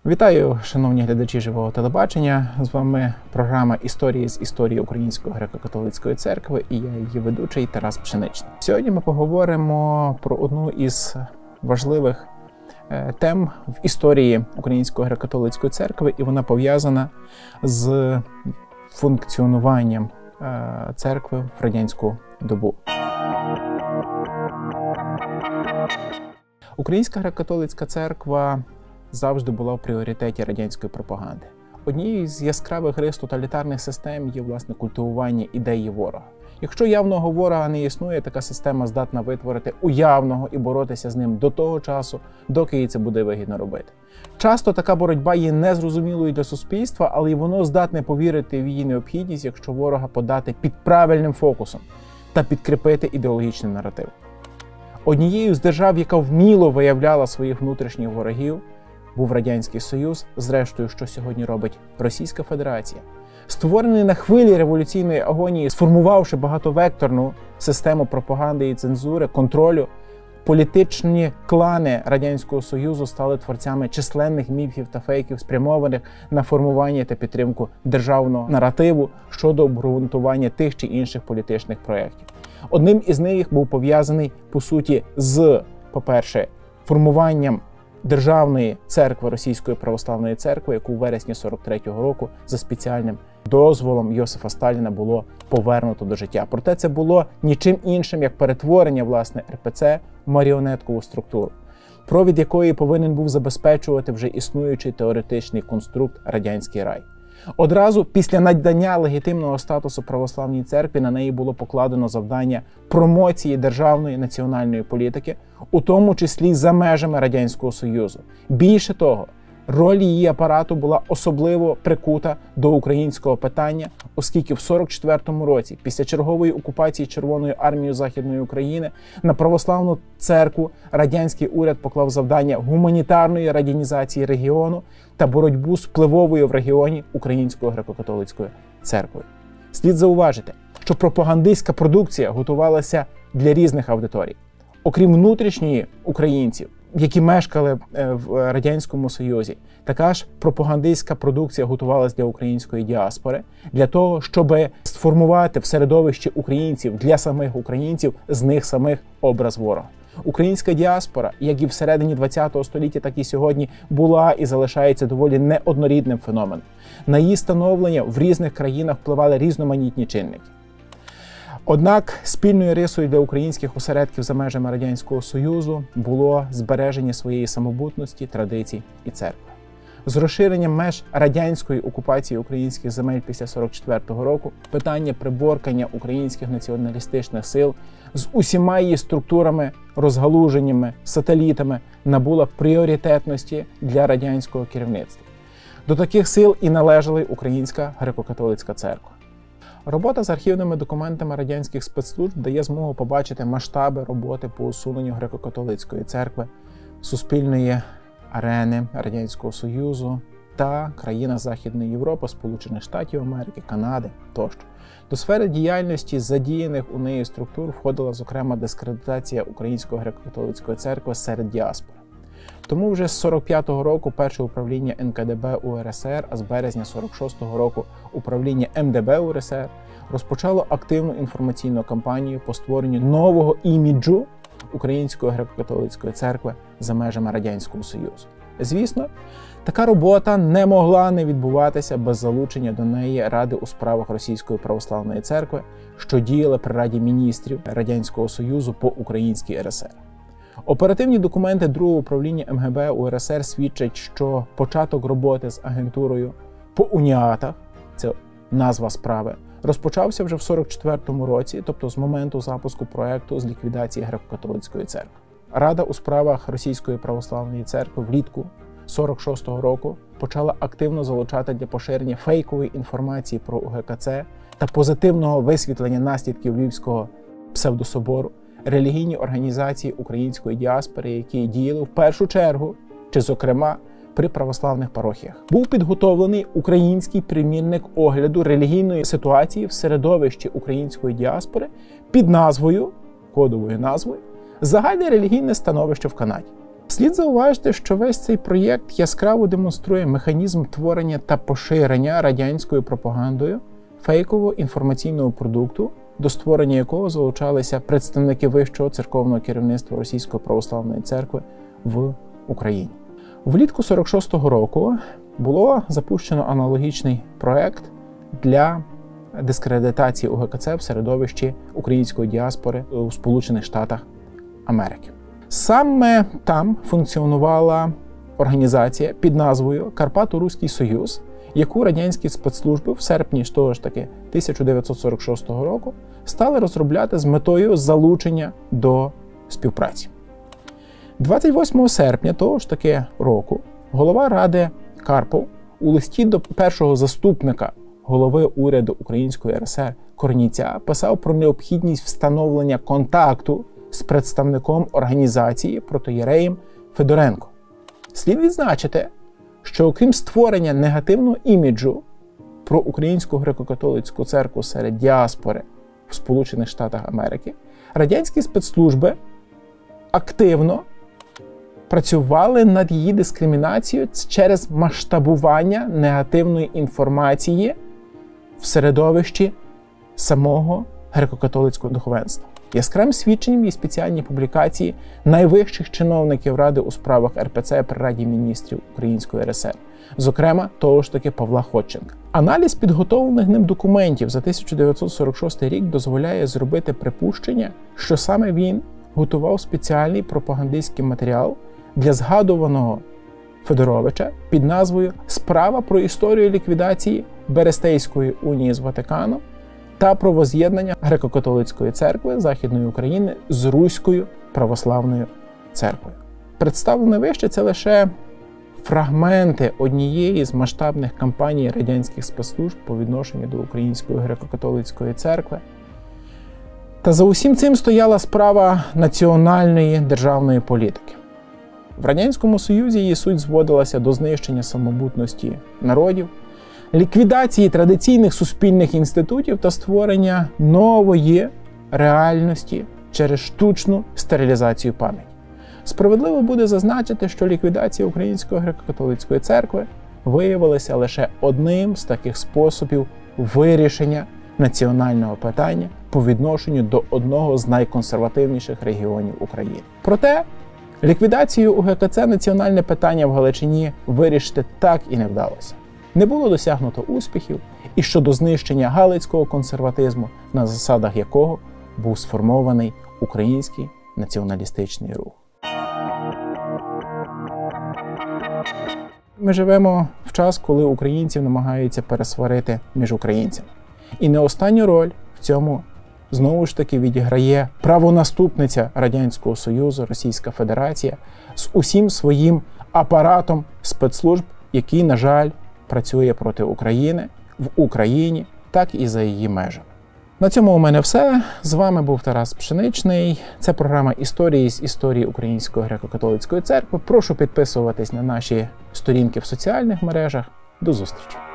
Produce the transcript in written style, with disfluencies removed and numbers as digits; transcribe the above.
Вітаю, шановні глядачі живого телебачення. З вами програма «Історії з історії Української греко-католицької церкви» і я її ведучий Тарас Пшеничний. Сьогодні ми поговоримо про одну із важливих тем в історії Української греко-католицької церкви, і вона пов'язана з функціонуванням церкви в радянську добу. Українська греко-католицька церква завжди була в пріоритеті радянської пропаганди. Однією з яскравих рис тоталітарних систем є, власне, культивування ідеї ворога. Якщо явного ворога не існує, така система здатна витворити уявного і боротися з ним до того часу, доки їй це буде вигідно робити. Часто така боротьба є незрозумілою для суспільства, але й воно здатне повірити в її необхідність, якщо ворога подати під правильним фокусом та підкріпити ідеологічним наративом. Однією з держав, яка вміло виявляла своїх внутрішніх ворогів, був Радянський Союз, зрештою, що сьогодні робить Російська Федерація. Створений на хвилі революційної агонії, сформувавши багатовекторну систему пропаганди і цензури, контролю, політичні клани Радянського Союзу стали творцями численних міфів та фейків, спрямованих на формування та підтримку державного наративу щодо обґрунтування тих чи інших політичних проєктів. Одним із них був пов'язаний, по суті, з, по-перше, формуванням Державної церкви Російської православної церкви, яку у вересні 43-го року за спеціальним дозволом Йосифа Сталіна було повернуто до життя. Проте це було нічим іншим, як перетворення, власне, РПЦ в маріонеткову структуру, провід якої повинен був забезпечувати вже існуючий теоретичний конструкт «Радянський рай». Одразу після надання легітимного статусу православній церкві на неї було покладено завдання промоції державної національної політики, у тому числі за межами Радянського Союзу. Більше того, роль її апарату була особливо прикута до українського питання, оскільки в 44-му році, після чергової окупації Червоною армією Західної України, на православну церкву радянський уряд поклав завдання гуманітарної радянізації регіону та боротьбу з впливовою в регіоні Українською греко-католицькою церквою. Слід зауважити, що пропагандистська продукція готувалася для різних аудиторій. Окрім внутрішньої українців, які мешкали в Радянському Союзі, така ж пропагандистська продукція готувалася для української діаспори, для того, щоб сформувати в середовищі українців, для самих українців, з них самих образ ворога. Українська діаспора, як і всередині ХХ століття, так і сьогодні, була і залишається доволі неоднорідним феноменом. На її становлення в різних країнах впливали різноманітні чинники. Однак спільною рисою для українських осередків за межами Радянського Союзу було збереження своєї самобутності, традицій і церкви. З розширенням меж радянської окупації українських земель після 44-го року питання приборкання українських націоналістичних сил з усіма її структурами, розгалуженнями, сателітами набуло пріоритетності для радянського керівництва. До таких сил і належала Українська греко-католицька церква. Робота з архівними документами радянських спецслужб дає змогу побачити масштаби роботи по усуненню греко-католицької церкви, суспільної арени Радянського Союзу та країн Західної Європи, Сполучених Штатів Америки, Канади тощо. До сфери діяльності задіяних у неї структур входила, зокрема, дискредитація Української греко-католицької церкви серед діаспори. Тому вже з 45-го року перше управління НКДБ УРСР, а з березня 46-го року управління МДБ УРСР розпочало активну інформаційну кампанію по створенню нового іміджу Української греко-католицької церкви за межами Радянського Союзу. Звісно, така робота не могла не відбуватися без залучення до неї Ради у справах Російської православної церкви, що діяла при Раді міністрів Радянського Союзу по Українській РСР. Оперативні документи другого управління МГБ УРСР свідчать, що початок роботи з агентурою по уніатах, це назва справи, розпочався вже в 44-му році, тобто з моменту запуску проєкту з ліквідації греко-католицької церкви. Рада у справах Російської православної церкви влітку 46-го року почала активно залучати для поширення фейкової інформації про УГКЦ та позитивного висвітлення наслідків Львівського псевдособору релігійні організації української діаспори, які діяли в першу чергу, чи зокрема, при православних парохіях. Був підготовлений український примірник огляду релігійної ситуації в середовищі української діаспори під назвою, кодовою назвою, «Загальне релігійне становище в Канаді». Слід зауважити, що весь цей проєкт яскраво демонструє механізм творення та поширення радянською пропагандою фейкового інформаційного продукту, до створення якого залучалися представники вищого церковного керівництва Російської православної церкви в Україні. Влітку 46-го року було запущено аналогічний проєкт для дискредитації УГКЦ в середовищі української діаспори у Сполучених Штатах Америки. Саме там функціонувала організація під назвою Карпато-Руський Союз, яку радянські спецслужби в серпні того ж таки 1946 року стали розробляти з метою залучення до співпраці. 28 серпня того ж таки року голова Ради Карпов у листі до першого заступника голови уряду Української РСР Корніця писав про необхідність встановлення контакту з представником організації протоєреєм Федоренко. Слід відзначити, що окрім створення негативного іміджу про Українську греко-католицьку церкву серед діаспори в Сполучених Штатах Америки, радянські спецслужби активно працювали над її дискримінацією через масштабування негативної інформації в середовищі самого греко-католицького духовенства. Яскравим свідченням є спеціальні публікації найвищих чиновників Ради у справах РПЦ при Раді міністрів Української РСР, зокрема того ж таки Павла Ходченка. Аналіз підготовлених ним документів за 1946 рік дозволяє зробити припущення, що саме він готував спеціальний пропагандистський матеріал для згадуваного Федоровича під назвою «Справа про історію ліквідації Берестейської унії з Ватиканом та про воз'єднання греко-католицької церкви Західної України з Руською православною церквою». Представлене вище – це лише фрагменти однієї з масштабних кампаній радянських спецслужб по відношенню до Української греко-католицької церкви. Та за усім цим стояла справа національної державної політики. В Радянському Союзі її суть зводилася до знищення самобутності народів, ліквідації традиційних суспільних інститутів та створення нової реальності через штучну стерилізацію пам'яті. Справедливо буде зазначити, що ліквідація Української греко-католицької церкви виявилася лише одним з таких способів вирішення національного питання по відношенню до одного з найконсервативніших регіонів України. Проте, ліквідацію УГКЦ національне питання в Галичині вирішити так і не вдалося. Не було досягнуто успіхів і щодо знищення галицького консерватизму, на засадах якого був сформований український націоналістичний рух. Ми живемо в час, коли українців намагаються пересварити між українцями. І не останню роль в цьому знову ж таки відіграє правонаступниця Радянського Союзу, Російська Федерація, з усім своїм апаратом спецслужб, який, на жаль, працює проти України в Україні, так і за її межами. На цьому у мене все. З вами був Тарас Пшеничний. Це програма «Історії з історії Української греко-католицької церкви». Прошу підписуватись на наші сторінки в соціальних мережах. До зустрічі!